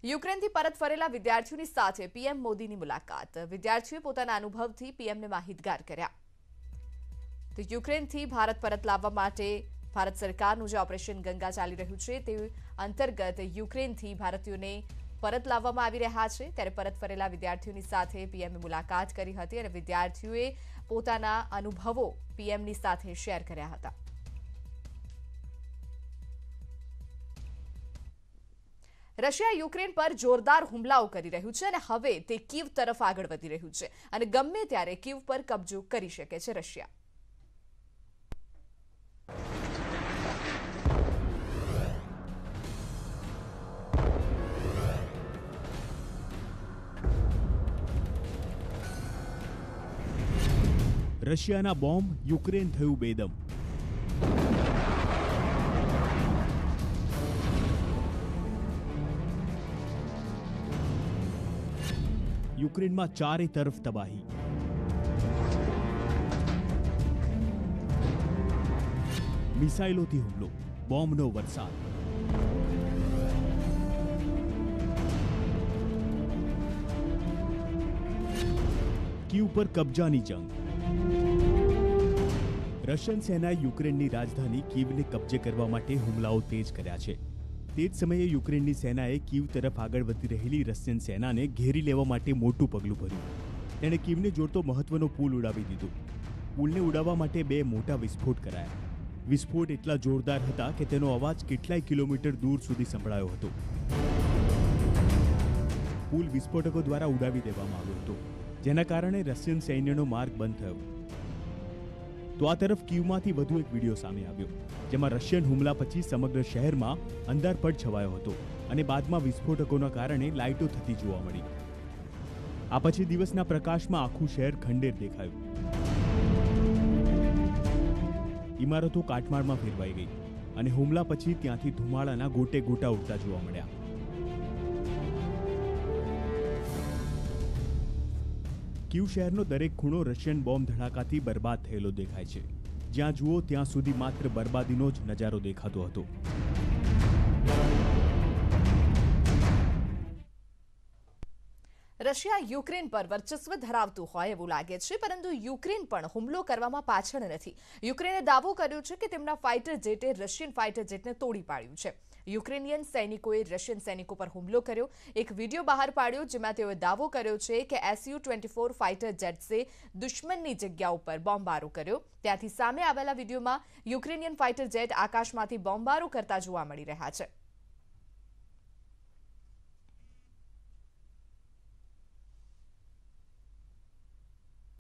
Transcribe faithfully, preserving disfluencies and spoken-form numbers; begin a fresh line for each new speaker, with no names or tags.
યુક્રેનથી પરત ફરેલા વિદ્યાર્થીઓની સાથે પીએમ મોદીની મુલાકાત. વિદ્યાર્થીઓએ પોતાના અનુભવથી પીએમને માહિતગાર કર્યા. તો યુક્રેનથી ભારત પરત લાવવા માટે ભારત સરકારનું જે ઓપરેશન ગંગા ચાલી રહ્યું છે તે અંતર્ગત યુક્રેનથી ભારતીયોને પરત લાવવામાં આવી રહ્યા છે. ત્યારે પરત ફરેલા વિદ્યાર્થીઓની સાથે પીએમે મુલાકાત કરી હતી અને વિદ્યાર્થીઓએ પોતાના અનુભવો પીએમની સાથે શેર કર્યા હતા. રશિયા યુક્રેન પર જોરદાર હુમલાઓ કરી રહ્યું છે અને હવે તે કીવ તરફ આગળ વધી રહ્યું છે અને ગમે ત્યારે કીવ પર કબજો કરી શકે છે રશિયા.
રશિયાના બોમ્બ યુક્રેન થયું બેદમ. યુક્રેનમાં ચારે તરફ તબાહી. મિસાઇલોથી હુમલો, બોમ્બનો વરસાદ. કીવ પર કબજાની જંગ. રશિયન સેનાએ યુક્રેનની રાજધાની કીવને કબજે કરવા માટે હુમલાઓ તેજ કર્યા છે. તે જ સમયે યુક્રેનની સેનાએ કીવ તરફ આગળ વધી રહેલી રશિયન સેનાને ઘેરી લેવા માટે મોટું પગલું ભર્યું. તેણે કીવને જોડતો મહત્વનો પુલ ઉડાવી દીધો. પુલને ઉડાવવા માટે બે મોટા વિસ્ફોટ કરાયા. વિસ્ફોટ એટલા જોરદાર હતા કે તેનો અવાજ કેટલાય કિલોમીટર દૂર સુધી સંભળાયો હતો. પુલ વિસ્ફોટકો દ્વારા ઉડાવી દેવામાં આવ્યો હતો, જેના કારણે રશિયન સૈન્યનો માર્ગ બંધ થયો. તો આ તરફ કીવમાંથી વધુ એક વિડીયો સામે આવ્યો, જેમાં રશિયન હુમલા પછી સમગ્ર શહેરમાં અંધારપટ છવાયો હતો અને બાદમાં વિસ્ફોટકોના કારણે લાઇટો થતી જોવા મળી. આ પછી દિવસના પ્રકાશમાં આખું શહેર ખંડેર દેખાયું. ઇમારતો કાટમાળમાં ફેરવાઈ ગઈ અને હુમલા પછી ત્યાંથી ધુમાડાના ગોટે ગોટા ઉડતા જોવા મળ્યા. કીવ શહેરનો દરેક ખૂણો રશિયન બોમ્બ ધડાકાથી બરબાદ થયેલો દેખાય છે. જ્યાં જુઓ ત્યાં સુધી માત્ર બરબાદીનો જ નજારો દેખાતો હતો.
રશિયા યુક્રેન પર વર્ચસ્વ ધરાવતું હોય એવું લાગે છે, પરંતુ યુક્રેન પણ હુમલો કરવામાં પાછળ નથી. યુક્રેને દાવો કર્યો છે કે તેમના ફાઇટર જેટે રશિયન ફાઇટર જેટને તોડી પાડ્યું છે. યુક્રેનિયન સૈનિકોએ રશિયન સૈનિકો પર હુમલો કર્યો. એક વિડીયો બહાર પાડ્યો જેમાં તેઓએ દાવો કર્યો છે કે એસયુ ટ્વેન્ટી ફોર ફાઇટર જેટ્સે દુશ્મનની જગ્યા ઉપર બોમ્બારો કર્યો. ત્યાંથી સામે આવેલા વિડીયોમાં યુક્રેનિયન ફાઇટર જેટ આકાશમાંથી બોમ્બારો કરતા જોવા મળી રહ્યા છે.